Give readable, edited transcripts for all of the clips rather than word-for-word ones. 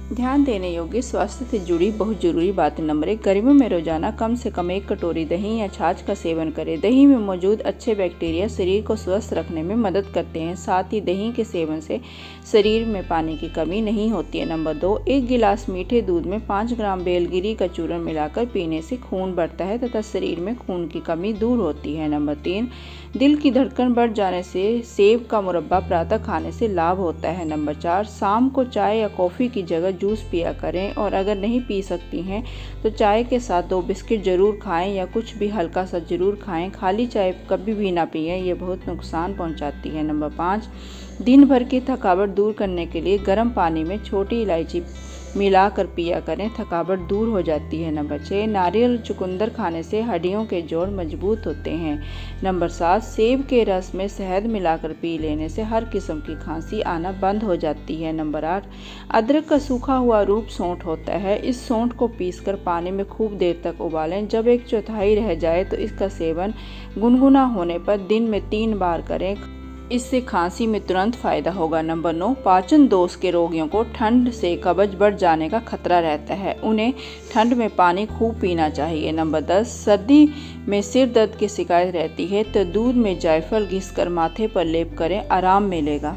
ध्यान देने योग्य स्वास्थ्य से जुड़ी बहुत जरूरी बातें। नंबर 1, गर्मियों में रोजाना कम से कम 1 कटोरी दही या छाछ का सेवन करें। दही में मौजूद अच्छे बैक्टीरिया शरीर को स्वस्थ रखने में मदद करते हैं। साथ ही दही के सेवन से शरीर में पानी की कमी नहीं होती है। नंबर 2, 1 गिलास मीठे दूध में 5 ग्राम बेलगिरी का चूर्ण मिलाकर पीने से खून बढ़ता है तथा शरीर में खून की कमी दूर होती है। नंबर 3, दिल की धड़कन बढ़ जाने से सेब का मुरब्बा प्रातः खाने से लाभ होता है। नंबर 4, शाम को चाय या कॉफ़ी की जगह जूस पिया करें और अगर नहीं पी सकती हैं तो चाय के साथ 2 बिस्किट जरूर खाएं या कुछ भी हल्का सा जरूर खाएं। खाली चाय कभी भी ना पिएं, ये बहुत नुकसान पहुंचाती है। नंबर 5, दिन भर की थकावट दूर करने के लिए गर्म पानी में छोटी इलायची मिलाकर पिया करें, थकावट दूर हो जाती है। नंबर 6, नारियल चुकंदर खाने से हड्डियों के जोड़ मजबूत होते हैं। नंबर 7, सेब के रस में शहद मिलाकर पी लेने से हर किस्म की खांसी आना बंद हो जाती है। नंबर 8, अदरक का सूखा हुआ रूप सौंठ होता है। इस सौंठ को पीसकर पानी में खूब देर तक उबालें। जब 1/4 रह जाए तो इसका सेवन गुनगुना होने पर दिन में 3 बार करें। इससे खांसी में तुरंत फायदा होगा। नंबर 9, पाचन दोष के रोगियों को ठंड से कब्ज बढ़ जाने का खतरा रहता है, उन्हें ठंड में पानी खूब पीना चाहिए। नंबर 10, सर्दी में सिर दर्द की शिकायत रहती है तो दूध में जायफल घिसकर माथे पर लेप करें, आराम मिलेगा।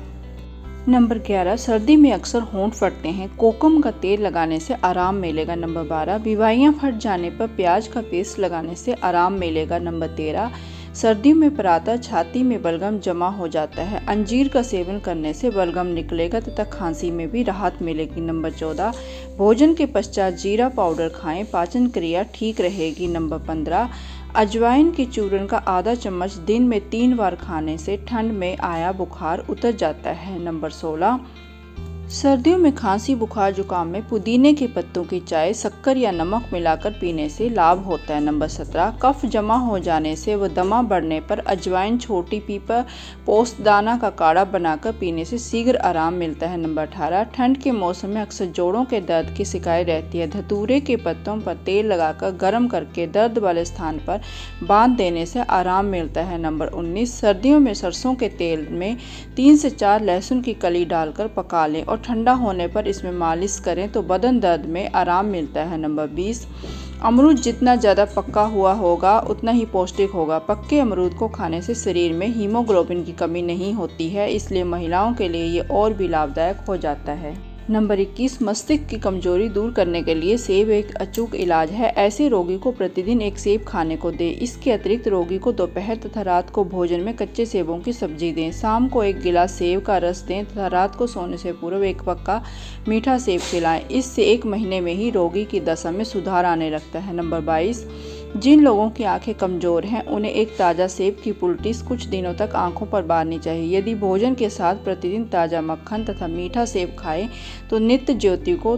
नंबर 11, सर्दी में अक्सर होंठ फटते हैं, कोकम का तेल लगाने से आराम मिलेगा। नंबर 12, बीमारियां फट जाने पर प्याज का पेस्ट लगाने से आराम मिलेगा। नंबर 13, सर्दियों में प्रातः छाती में बलगम जमा हो जाता है, अंजीर का सेवन करने से बलगम निकलेगा तथा खांसी में भी राहत मिलेगी। नंबर 14, भोजन के पश्चात जीरा पाउडर खाएं, पाचन क्रिया ठीक रहेगी। नंबर 15, अजवाइन के चूर्ण का आधा चम्मच दिन में 3 बार खाने से ठंड में आया बुखार उतर जाता है। नंबर 16, सर्दियों में खांसी बुखार जुकाम में पुदीने के पत्तों की चाय शक्कर या नमक मिलाकर पीने से लाभ होता है। नंबर 17, कफ जमा हो जाने से व दमा बढ़ने पर अजवाइन, छोटी पीपा, पोस्तदाना का काढ़ा बनाकर पीने से शीघ्र आराम मिलता है। नंबर 18, ठंड के मौसम में अक्सर जोड़ों के दर्द की शिकायत रहती है, धतूरे के पत्तों पर तेल लगाकर गर्म करके दर्द वाले स्थान पर बांध देने से आराम मिलता है। नंबर 19, सर्दियों में सरसों के तेल में 3 से 4 लहसुन की कली डालकर पका लें और ठंडा होने पर इसमें मालिश करें तो बदन दर्द में आराम मिलता है। नंबर 20, अमरूद जितना ज़्यादा पका हुआ होगा उतना ही पौष्टिक होगा। पक्के अमरूद को खाने से शरीर में हीमोग्लोबिन की कमी नहीं होती है, इसलिए महिलाओं के लिए ये और भी लाभदायक हो जाता है। नंबर 21, मस्तिष्क की कमजोरी दूर करने के लिए सेब एक अचूक इलाज है। ऐसे रोगी को प्रतिदिन 1 सेब खाने को दें। इसके अतिरिक्त रोगी को दोपहर तथा रात को भोजन में कच्चे सेबों की सब्जी दें। शाम को 1 गिलास सेब का रस दें तथा रात को सोने से पूर्व 1 पक्का मीठा सेब खिलाएं। इससे 1 महीने में ही रोगी की दशा में सुधार आने लगता है। नंबर 22, जिन लोगों की आंखें कमजोर हैं उन्हें एक ताज़ा सेब की पुलटिस कुछ दिनों तक आंखों पर बांधनी चाहिए। यदि भोजन के साथ प्रतिदिन ताज़ा मक्खन तथा मीठा सेब खाएं तो नेत्र ज्योति को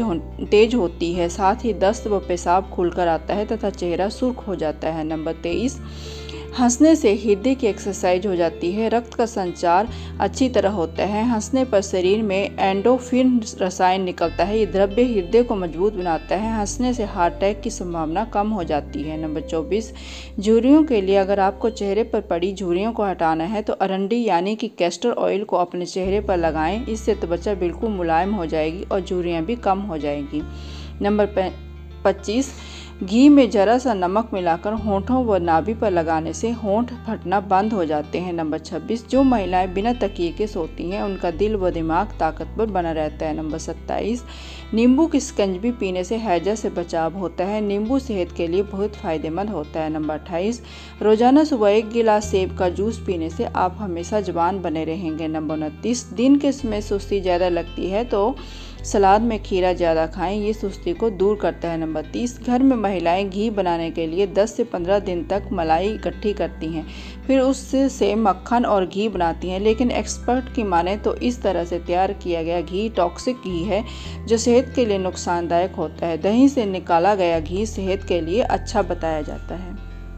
तेज होती है, साथ ही दस्त व पेशाब खुलकर आता है तथा चेहरा सुर्ख हो जाता है। नंबर 23, हंसने से हृदय की एक्सरसाइज हो जाती है, रक्त का संचार अच्छी तरह होता है। हंसने पर शरीर में एंडोर्फिन रसायन निकलता है, ये द्रव्य हृदय को मजबूत बनाता है। हंसने से हार्ट अटैक की संभावना कम हो जाती है। नंबर 24, झुर्रियों के लिए अगर आपको चेहरे पर पड़ी झुर्रियों को हटाना है तो अरंडी यानी कि कैस्टर ऑयल को अपने चेहरे पर लगाएं, इससे त्वचा बिल्कुल मुलायम हो जाएगी और झुर्रियाँ भी कम हो जाएंगी। नंबर 25, घी में जरा सा नमक मिलाकर होंठों व नाभि पर लगाने से होंठ फटना बंद हो जाते हैं। नंबर 26, जो महिलाएं बिना तकिए के सोती हैं उनका दिल व दिमाग ताकतवर बना रहता है। नंबर 27, नींबू की शिकंजी पीने से हैजा से बचाव होता है, नींबू सेहत के लिए बहुत फायदेमंद होता है। नंबर 28, रोजाना सुबह 1 गिलास सेब का जूस पीने से आप हमेशा जवान बने रहेंगे। नंबर 29, दिन के समय सुस्ती ज़्यादा लगती है तो सलाद में खीरा ज़्यादा खाएं, ये सुस्ती को दूर करता है। नंबर 30, घर में महिलाएं घी बनाने के लिए 10 से 15 दिन तक मलाई इकट्ठी करती हैं, फिर उससे मक्खन और घी बनाती हैं, लेकिन एक्सपर्ट की माने तो इस तरह से तैयार किया गया घी टॉक्सिक घी है जो सेहत के लिए नुकसानदायक होता है। दही से निकाला गया घी सेहत के लिए अच्छा बताया जाता है।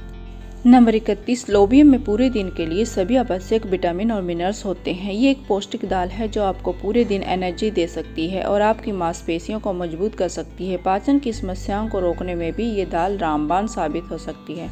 नंबर 31, लोबियम में पूरे दिन के लिए सभी आवश्यक विटामिन और मिनरल्स होते हैं। ये एक पौष्टिक दाल है जो आपको पूरे दिन एनर्जी दे सकती है और आपकी मांसपेशियों को मजबूत कर सकती है। पाचन की समस्याओं को रोकने में भी ये दाल रामबाण साबित हो सकती है।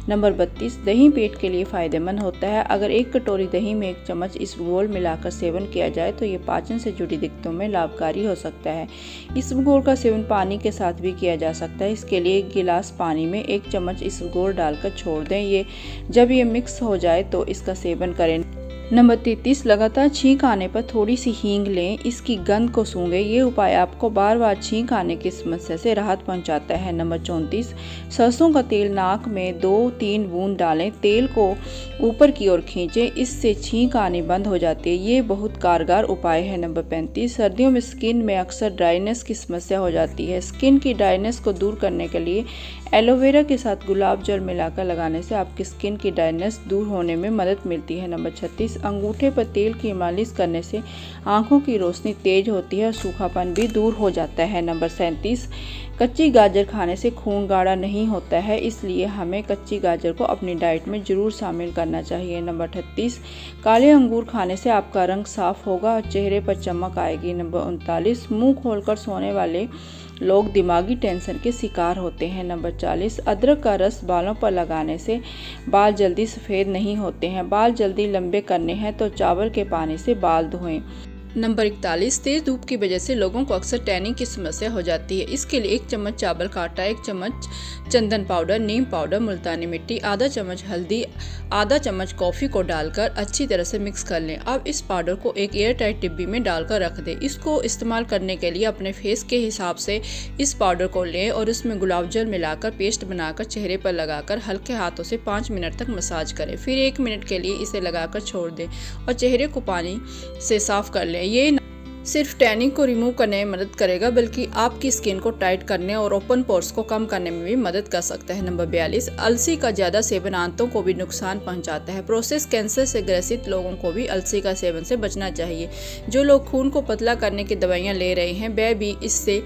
नंबर 32, दही पेट के लिए फ़ायदेमंद होता है। अगर 1 कटोरी दही में 1 चम्मच इसबगोल मिलाकर सेवन किया जाए तो ये पाचन से जुड़ी दिक्कतों में लाभकारी हो सकता है। इसबगोल का सेवन पानी के साथ भी किया जा सकता है। इसके लिए 1 गिलास पानी में 1 चम्मच इसबगोल डालकर छोड़ दें। जब ये मिक्स हो जाए तो इसका सेवन करें। नंबर 33, लगातार छींक आने पर थोड़ी सी हींग लें, इसकी गंध को सूंघें। ये उपाय आपको बार बार छींक आने की समस्या से राहत पहुंचाता है। नंबर 34, सरसों का तेल नाक में 2-3 बूंद डालें, तेल को ऊपर की ओर खींचें, इससे छींक आनी बंद हो जाती है। ये बहुत कारगर उपाय है। नंबर 35, सर्दियों में स्किन में अक्सर ड्राइनेस की समस्या हो जाती है। स्किन की ड्राइनेस को दूर करने के लिए एलोवेरा के साथ गुलाब जल मिलाकर लगाने से आपकी स्किन की ड्राइनेस दूर होने में मदद मिलती है। नंबर 36, अंगूठे पर तेल की मालिश करने से आंखों की रोशनी तेज होती है और सूखापन भी दूर हो जाता है। नंबर 37, कच्ची गाजर खाने से खून गाढ़ा नहीं होता है, इसलिए हमें कच्ची गाजर को अपनी डाइट में जरूर शामिल करना चाहिए। नंबर 38, काले अंगूर खाने से आपका रंग साफ होगा और चेहरे पर चमक आएगी। नंबर 39, मुंह खोलकर सोने वाले लोग दिमागी टेंशन के शिकार होते हैं। नंबर 40, अदरक का रस बालों पर लगाने से बाल जल्दी सफ़ेद नहीं होते हैं। बाल जल्दी लंबे करने हैं तो चावल के पानी से बाल धोएं। नंबर 41, तेज धूप की वजह से लोगों को अक्सर टैनिंग की समस्या हो जाती है। इसके लिए 1 चम्मच चावल का आटा, 1 चम्मच चंदन पाउडर, नीम पाउडर, मुल्तानी मिट्टी, आधा चम्मच हल्दी, आधा चम्मच कॉफ़ी को डालकर अच्छी तरह से मिक्स कर लें। अब इस पाउडर को एक एयर टाइट डिब्बी में डालकर रख दें। इसको इस्तेमाल करने के लिए अपने फेस के हिसाब से इस पाउडर को लें और उसमें गुलाब जल मिलाकर पेस्ट बनाकर चेहरे पर लगाकर हल्के हाथों से 5 मिनट तक मसाज करें। फिर 1 मिनट के लिए इसे लगाकर छोड़ दें और चेहरे को पानी से साफ कर लें। ये सिर्फ टैनिंग को रिमूव करने में मदद करेगा बल्कि आपकी स्किन को टाइट करने और ओपन पोर्स को कम करने में भी मदद कर सकता है। नंबर 42, अलसी का ज़्यादा सेवन आंतों को भी नुकसान पहुंचाता है। प्रोसेस कैंसर से ग्रसित लोगों को भी अलसी का सेवन से बचना चाहिए। जो लोग खून को पतला करने की दवाइयां ले रहे हैं वह भी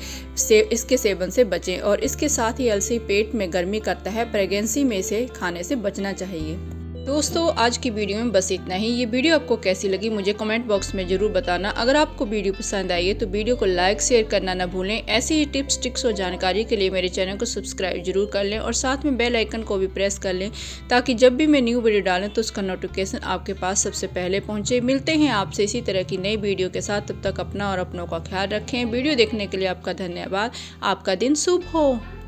इसके सेवन से बचें और इसके साथ ही अलसी पेट में गर्मी करता है। प्रेगनेंसी में इसे खाने से बचना चाहिए। दोस्तों, आज की वीडियो में बस इतना ही। ये वीडियो आपको कैसी लगी मुझे कमेंट बॉक्स में ज़रूर बताना। अगर आपको वीडियो पसंद आई है तो वीडियो को लाइक शेयर करना ना भूलें। ऐसी ही टिप्स ट्रिक्स और जानकारी के लिए मेरे चैनल को सब्सक्राइब जरूर कर लें और साथ में बेल आइकन को भी प्रेस कर लें ताकि जब भी मैं न्यू वीडियो डालें तो उसका नोटिफिकेशन आपके पास सबसे पहले पहुँचे। मिलते हैं आपसे इसी तरह की नई वीडियो के साथ। तब तक अपना और अपनों का ख्याल रखें। वीडियो देखने के लिए आपका धन्यवाद। आपका दिन शुभ हो।